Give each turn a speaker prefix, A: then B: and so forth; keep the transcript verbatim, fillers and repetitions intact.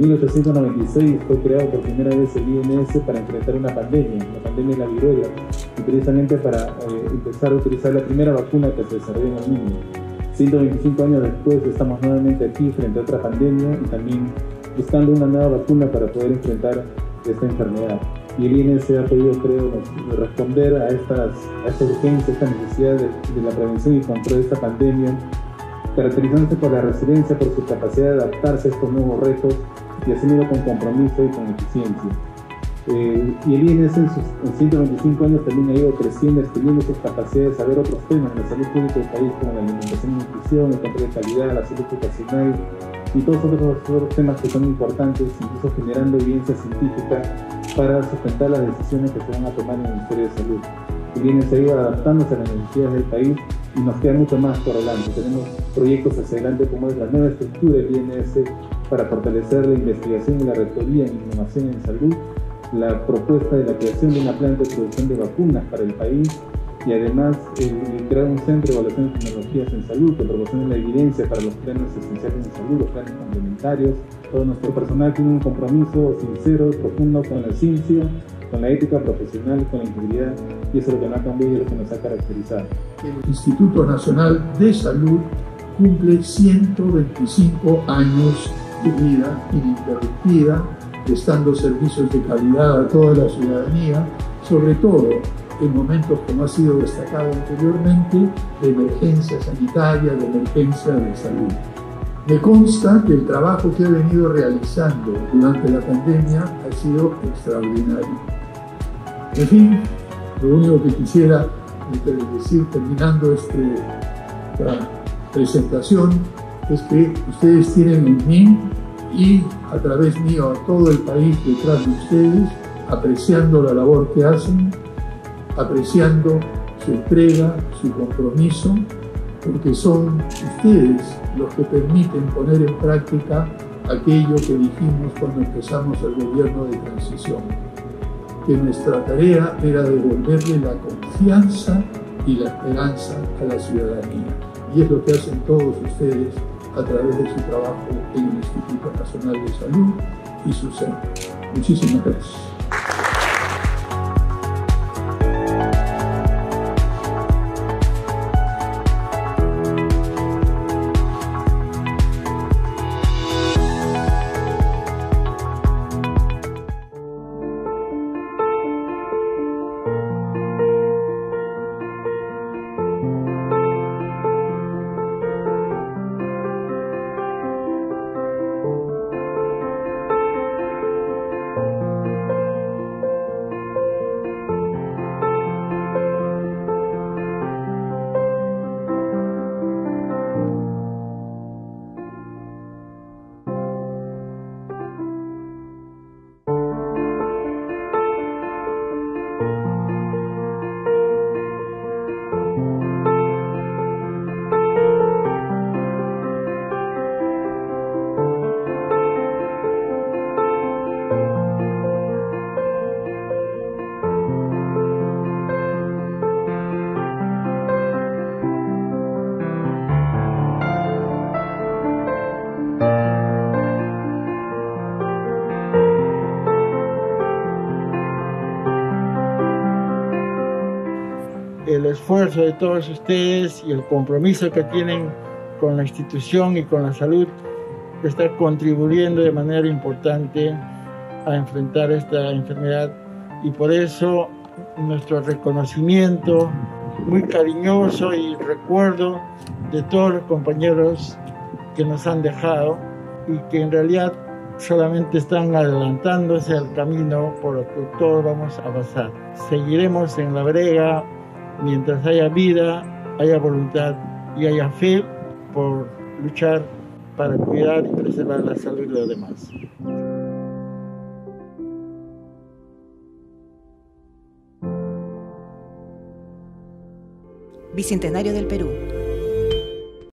A: mil ochocientos noventa y seis fue creado por primera vez el I N S para enfrentar una pandemia, la pandemia de la viruela, y precisamente para eh, empezar a utilizar la primera vacuna que se desarrolló en el mundo. ciento veinticinco años después estamos nuevamente aquí frente a otra pandemia y también buscando una nueva vacuna para poder enfrentar esta enfermedad. Y el I N S ha podido, creo, responder a estas, a estas urgencias, a esta necesidad de, de la prevención y control de esta pandemia, caracterizándose por la resiliencia, por su capacidad de adaptarse a estos nuevos retos y haciéndolo con compromiso y con eficiencia. Eh, y el I N S en sus en ciento veinticinco años también ha ido creciendo, extendiendo sus capacidades a ver otros temas de la salud pública del país, como la alimentación y nutrición, el control de calidad, la salud ocupacional y todos otros, otros temas que son importantes, incluso generando evidencia científica para sustentar las decisiones que se van a tomar en el Ministerio de Salud. El I N S ha ido adaptándose a las necesidades del país y nos queda mucho más por delante. Tenemos proyectos hacia adelante como es la nueva estructura del I N S para fortalecer la investigación y la rectoría en innovación en salud, la propuesta de la creación de una planta de producción de vacunas para el país y además el crear un centro de evaluación de tecnologías en salud que proporcione la evidencia para los planes esenciales en salud, los planes complementarios. Todo nuestro personal tiene un compromiso sincero, profundo con la ciencia, con la ética profesional, con la integridad, y eso es lo que nos ha cambiado y es lo que nos ha caracterizado.
B: El Instituto Nacional de Salud cumple ciento veinticinco años de vida ininterrumpida, prestando servicios de calidad a toda la ciudadanía, sobre todo en momentos, como ha sido destacado anteriormente, de emergencia sanitaria, de emergencia de salud. Me consta que el trabajo que he venido realizando durante la pandemia ha sido extraordinario. En fin, lo único que quisiera decir terminando este, esta presentación es que ustedes tienen en mí y a través mío a todo el país detrás de ustedes, apreciando la labor que hacen, apreciando su entrega, su compromiso, porque son ustedes los que permiten poner en práctica aquello que dijimos cuando empezamos el gobierno de transición, que nuestra tarea era devolverle la confianza y la esperanza a la ciudadanía. Y es lo que hacen todos ustedes a través de su trabajo en el Instituto Nacional de Salud y su centro. Muchísimas gracias.
C: El esfuerzo de todos ustedes y el compromiso que tienen con la institución y con la salud está contribuyendo de manera importante a enfrentar esta enfermedad, y por eso nuestro reconocimiento muy cariñoso y recuerdo de todos los compañeros que nos han dejado y que en realidad solamente están adelantándose al camino por el que todos vamos a pasar. Seguiremos en la brega mientras haya vida, haya voluntad y haya fe por luchar para cuidar y preservar la salud de los demás.
D: Bicentenario del Perú.